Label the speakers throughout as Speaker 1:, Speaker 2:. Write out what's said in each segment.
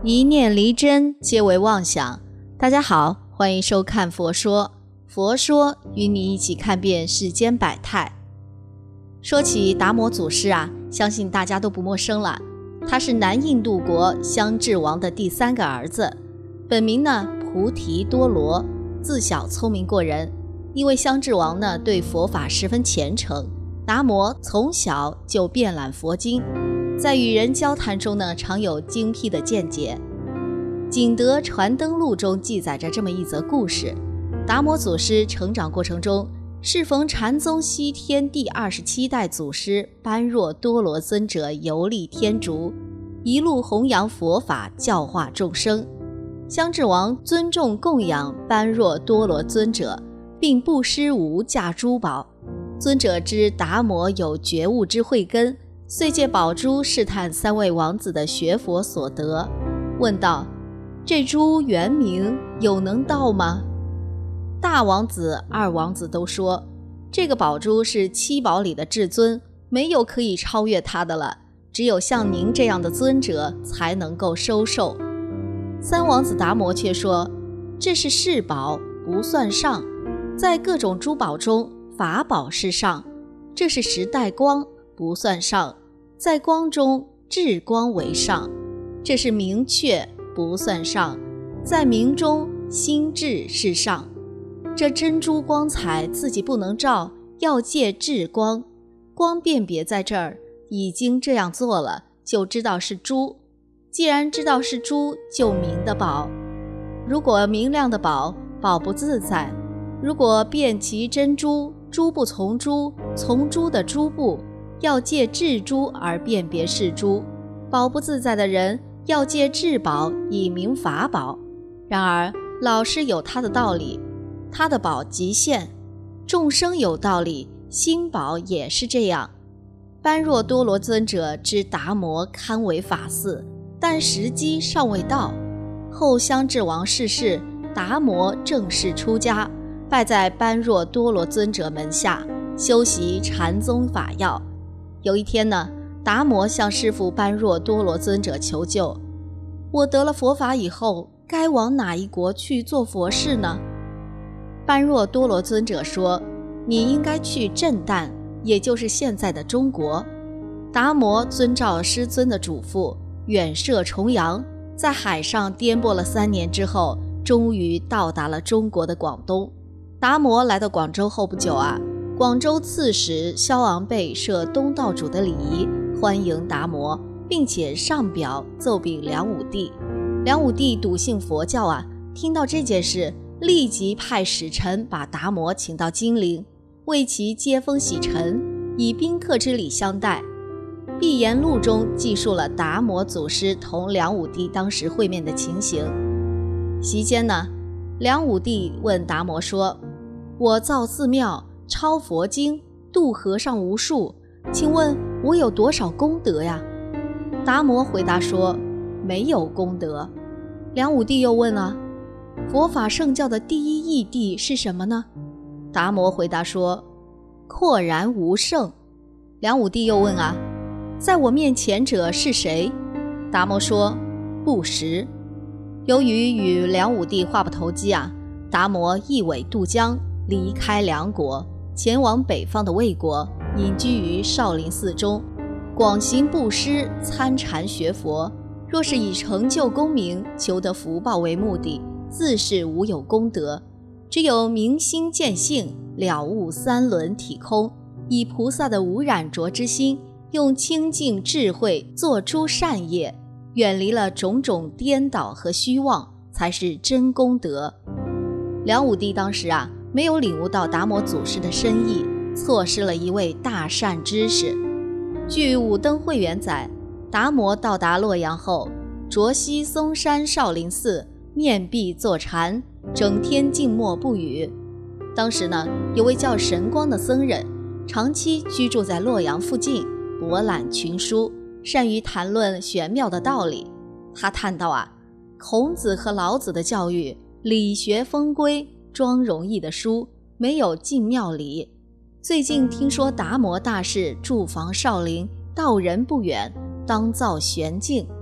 Speaker 1: 一念离真，皆为妄想。大家好，欢迎收看佛说。佛说与你一起看遍世间百态。说起达摩祖师相信大家都不陌生了。他是南印度国香治王的第3个儿子，本名菩提多罗，自小聪明过人。因为香治王对佛法十分虔诚，达摩从小就遍览佛经，在与人交谈中常有精辟的见解。景德传灯录中记载着这么一则故事：达摩祖师成长过程中，适逢禅宗西天第27代祖师般若多罗尊者游历天竺，一路弘扬佛法，教化众生。香治王尊重供养般若多罗尊者，并布施无价珠宝。尊者知达摩有觉悟之慧根，遂借宝珠试探3位王子的学佛所得，问道：这珠原名有能道吗？大王子、二王子都说，这个宝珠是7宝里的至尊，没有可以超越它的了，只有像您这样的尊者才能够收受。3王子达摩却说，这是世宝，不算上，在各种珠宝中，法宝是上，这是时代光，不算上，在光中智光为上，这是明确，不算上，在明中心智是上。这珍珠光彩自己不能照，要借智光，光辨别在这儿，已经这样做了，就知道是珠。既然知道是珠，就明的宝。如果明亮的宝，宝不自在；如果辨其真珠，珠不从珠，从珠的珠不，要借智珠而辨别是珠。宝不自在的人，要借智宝以明法宝。然而老师有他的道理，他的宝极限，众生有道理，心宝也是这样。般若多罗尊者知达摩堪为法嗣，但时机尚未到。后香治王逝世，达摩正式出家，拜在般若多罗尊者门下，修习禅宗法要。有一天达摩向师父般若多罗尊者求救：我得了佛法以后，该往哪一国去做佛事呢？般若多罗尊者说，你应该去震旦，也就是现在的中国。达摩遵照师尊的嘱咐，远涉重洋，在海上颠簸了3年之后，终于到达了中国的广东。达摩来到广州后不久广州刺史萧昂贝设东道主的礼仪，欢迎达摩，并且上表奏禀梁武帝。梁武帝笃信佛教听到这件事，立即派使臣把达摩请到金陵，为其接风洗尘，以宾客之礼相待。碧岩录中记述了达摩祖师同梁武帝当时会面的情形。席间梁武帝问达摩说，我造寺庙，抄佛经，度和尚无数，请问我有多少功德呀？达摩回答说，没有功德。梁武帝又问佛法圣教的第一义谛是什么呢？达摩回答说，廓然无圣。梁武帝又问在我面前者是谁？达摩说，不识。由于与梁武帝话不投机达摩一苇渡江，离开梁国，前往北方的魏国，隐居于少林寺中，广行布施，参禅学佛。若是以成就功名，求得福报为目的，自是无有功德，只有明心见性，了悟3轮体空，以菩萨的无染浊之心，用清净智慧做诸善业，远离了种种颠倒和虚妄，才是真功德。梁武帝当时没有领悟到达摩祖师的深意，错失了一位大善知识。据武登会元载，达摩到达洛阳后，着西嵩山少林寺，面壁坐禅，整天静默不语。当时有位叫神光的僧人，长期居住在洛阳附近，博览群书，善于谈论玄妙的道理。他叹道孔子和老子的教育，理学风规，庄容易的书，没有尽妙理。最近听说达摩大士住房少林，道人不远，当造玄境。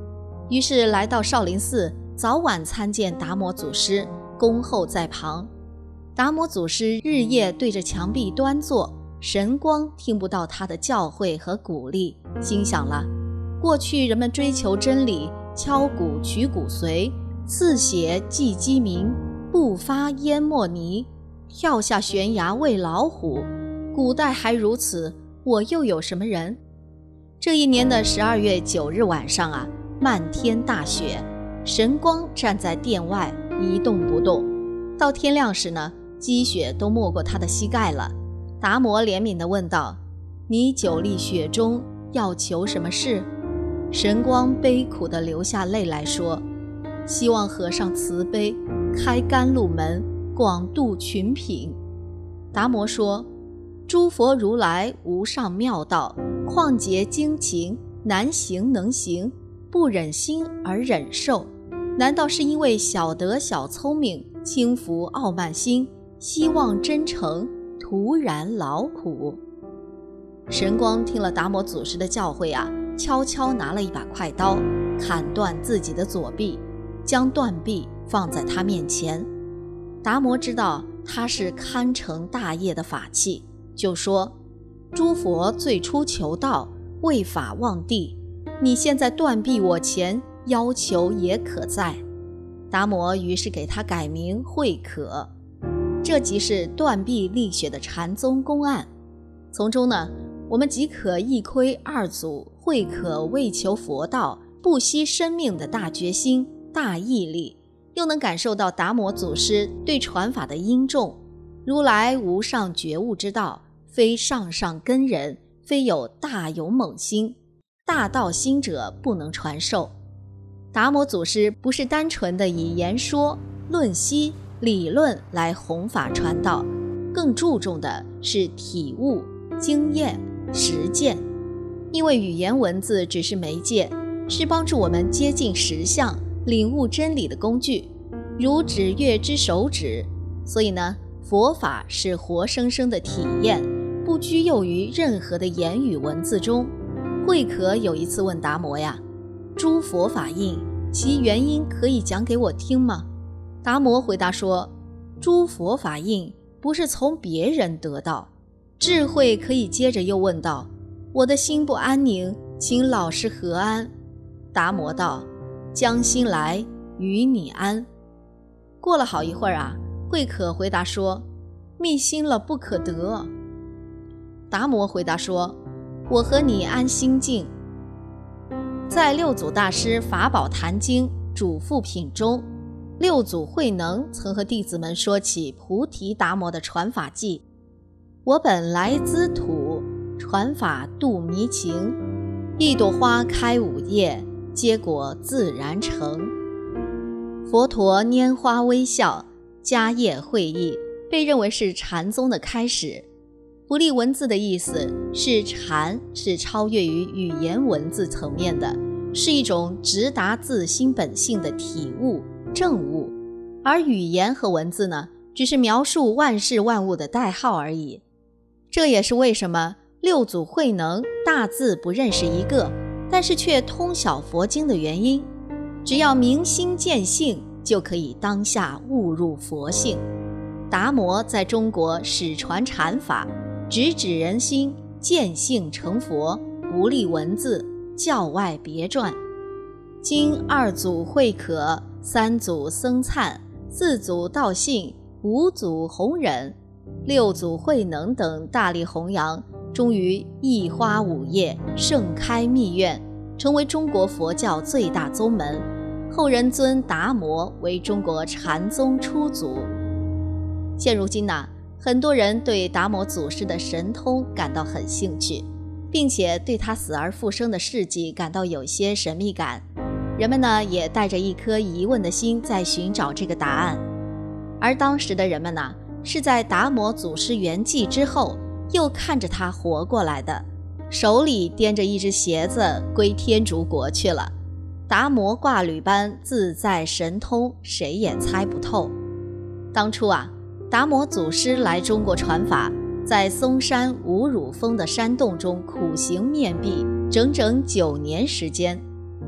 Speaker 1: 于是来到少林寺，早晚参见达摩祖师，恭候在旁。达摩祖师日夜对着墙壁端坐，神光听不到他的教诲和鼓励，心想了：过去人们追求真理，敲鼓取骨髓，刺血祭鸡鸣，不发淹没泥，跳下悬崖喂老虎。古代还如此，我又有什么人？这一年的12月9日晚上啊，漫天大雪，神光站在殿外一动不动。到天亮时呢，积雪都没过他的膝盖了。达摩怜悯地问道：你久立雪中，要求什么事？神光悲苦地流下泪来说：希望和尚慈悲，开甘露门，广度群品。达摩说：诸佛如来无上妙道，旷劫精勤，难行能行，不忍心而忍受。难道是因为小德小聪明，轻浮傲慢心，希望真诚，徒然劳苦？神光听了达摩祖师的教诲啊，悄悄拿了一把快刀，砍断自己的左臂，将断臂放在他面前。达摩知道他是堪成大业的法器，就说：诸佛最初求道，为法忘地，你现在断臂我前，要求也可在。达摩于是给他改名慧可，这即是断臂立雪的禅宗公案。从中呢，我们即可一窥二祖慧可为求佛道，不惜生命的大决心、大毅力，又能感受到达摩祖师对传法的殷重。如来无上觉悟之道，非上上根人，非有大勇猛心，大道心者不能传授。达摩祖师不是单纯的以言说、论析、理论来弘法传道，更注重的是体悟、经验、实践。因为语言文字只是媒介，是帮助我们接近实相、领悟真理的工具，如指月之手指。所以呢，佛法是活生生的体验，不拘囿于任何的言语文字中。慧可有一次问达摩呀：诸佛法印，其原因可以讲给我听吗？达摩回答说：诸佛法印不是从别人得到。智慧可以接着又问道：我的心不安宁，请老师何安？达摩道：将心来，与你安。过了好一会儿啊，慧可回答说：密心了不可得。达摩回答说：我和你安心境。在六祖大师法宝坛经主副品中，六祖慧能曾和弟子们说起菩提达摩的传法记：我本来兹土，传法度迷情，一朵花开5叶，结果自然成。佛陀拈花微笑，迦叶会意，被认为是禅宗的开始。不立文字的意思是禅是超越于语言文字层面的，是一种直达自心本性的体悟、证悟，而语言和文字呢，只是描述万事万物的代号而已。这也是为什么六祖慧能大字不认识一个，但是却通晓佛经的原因。只要明心见性，就可以当下悟入佛性。达摩在中国始传禅法，直指人心，见性成佛，不立文字，教外别传。经二祖慧可，三祖僧璨，四祖道信，五祖弘忍，六祖慧能等大力弘扬，终于一花5叶，盛开密院，成为中国佛教最大宗门。后人尊达摩为中国禅宗初祖。现如今呢，很多人对达摩祖师的神通感到很兴趣，并且对他死而复生的事迹感到有些神秘感。人们呢，也带着一颗疑问的心在寻找这个答案。而当时的人们呢，是在达摩祖师圆寂之后，又看着他活过来的，手里掂着一只鞋子归天竺国去了。达摩挂履般自在神通，谁也猜不透。当初啊，达摩祖师来中国传法，在嵩山五乳峰的山洞中苦行面壁，整整9年时间。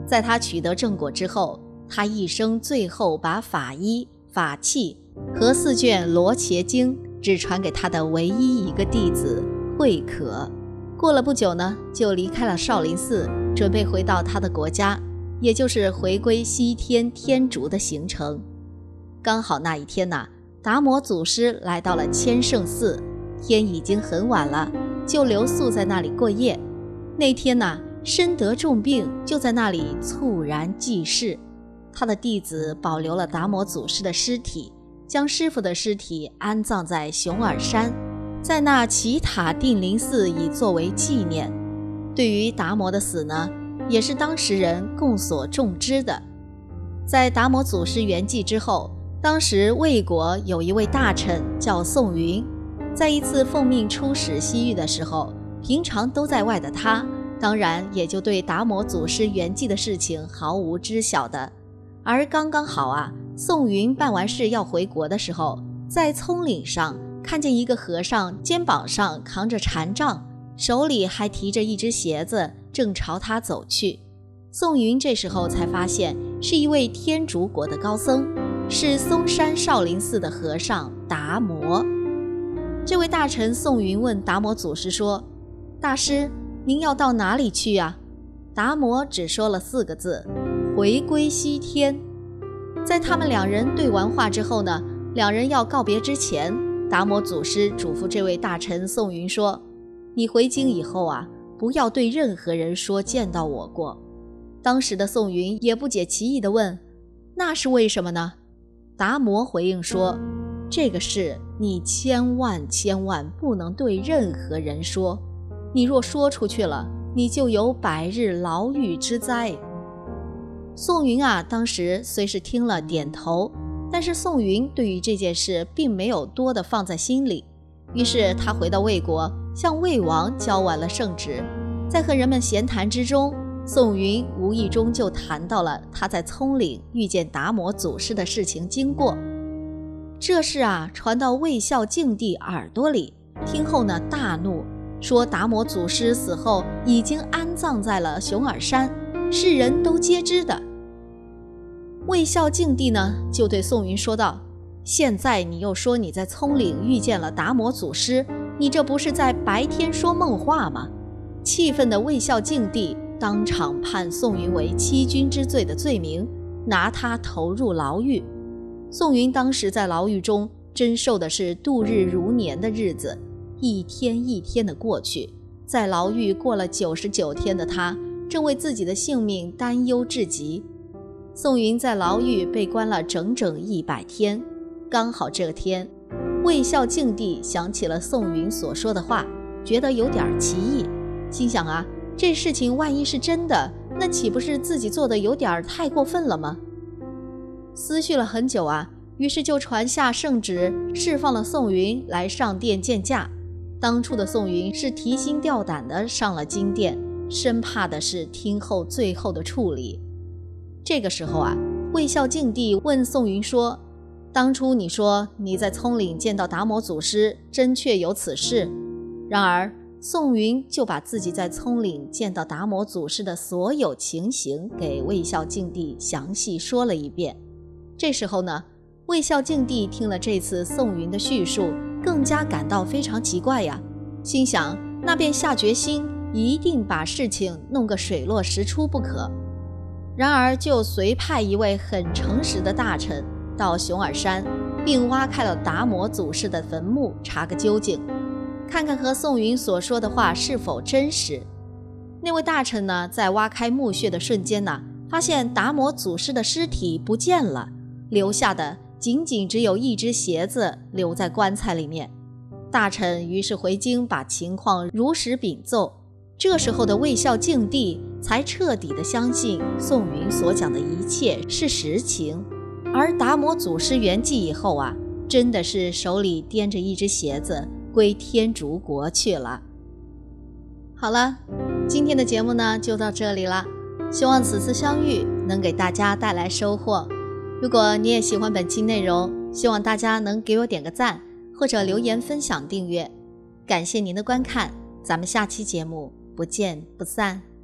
Speaker 1: 在他取得正果之后，他一生最后把法医、法器和4卷罗伽经只传给他的唯一一个弟子慧可。过了不久呢，就离开了少林寺，准备回到他的国家，也就是回归西天天竺的行程。刚好那一天呢，达摩祖师来到了千圣寺，天已经很晚了，就留宿在那里过夜。那天呢，身得重病，就在那里猝然即逝。他的弟子保留了达摩祖师的尸体，将师父的尸体安葬在熊耳山，在那奇塔定林寺以作为纪念。对于达摩的死呢，也是当时人共所众知的。在达摩祖师圆寂之后，当时魏国有一位大臣叫宋云，在一次奉命出使西域的时候，平常都在外的他，当然也就对达摩祖师圆寂的事情毫无知晓的。而刚刚好啊，宋云办完事要回国的时候，在葱岭上看见一个和尚肩膀上扛着禅杖，手里还提着一只鞋子，正朝他走去。宋云这时候才发现是一位天竺国的高僧，是嵩山少林寺的和尚达摩。这位大臣宋云问达摩祖师说：大师，您要到哪里去啊？达摩只说了4个字：回归西天。在他们2人对完话之后呢，两人要告别之前，达摩祖师嘱咐这位大臣宋云说：你回京以后啊，不要对任何人说见到我过。当时的宋云也不解其意地问：那是为什么呢？达摩回应说：这个事你千万不能对任何人说，你若说出去了，你就有100日牢狱之灾。宋云啊，当时虽是听了点头，但是宋云对于这件事并没有多的放在心里。于是他回到魏国，向魏王交完了圣旨。在和人们闲谈之中，宋云无意中就谈到了他在葱岭遇见达摩祖师的事情经过。这事啊，传到魏孝敬帝耳朵里，听后呢，大怒，说达摩祖师死后已经安葬在了熊耳山，世人都皆知的。魏孝敬帝呢，就对宋云说道：现在你又说你在葱岭遇见了达摩祖师，你这不是在白天说梦话吗？气愤的魏孝敬帝当场判宋云为欺君之罪的罪名，拿他投入牢狱。宋云当时在牢狱中真受的是度日如年的日子，一天一天的过去，在牢狱过了99天的他，正为自己的性命担忧至极。宋云在牢狱被关了整整100天，刚好这天，魏孝敬帝想起了宋云所说的话，觉得有点奇异，心想啊，这事情万一是真的，那岂不是自己做的有点太过分了吗？思绪了很久啊，于是就传下圣旨，释放了宋云来上殿见驾。当初的宋云是提心吊胆的上了金殿，生怕的是听后最后的处理。这个时候啊，魏孝敬帝问宋云说：当初你说你在葱岭见到达摩祖师，真确有此事？然而宋云就把自己在葱岭见到达摩祖师的所有情形给魏孝敬帝详细说了一遍。这时候呢，魏孝敬帝听了这次宋云的叙述，更加感到非常奇怪呀，心想那便下决心一定把事情弄个水落石出不可。然而就随派一位很诚实的大臣到熊耳山，并挖开了达摩祖师的坟墓，查个究竟，看看和宋云所说的话是否真实。那位大臣呢，在挖开墓穴的瞬间呢，发现达摩祖师的尸体不见了，留下的仅仅只有一只鞋子留在棺材里面。大臣于是回京把情况如实禀奏。这时候的魏孝敬帝才彻底的相信宋云所讲的一切是实情。而达摩祖师圆寂以后啊，真的是手里掂着一只鞋子归天竺国去了。好了，今天的节目呢就到这里了，希望此次相遇能给大家带来收获。如果你也喜欢本期内容，希望大家能给我点个赞，或者留言分享订阅。感谢您的观看，咱们下期节目不见不散。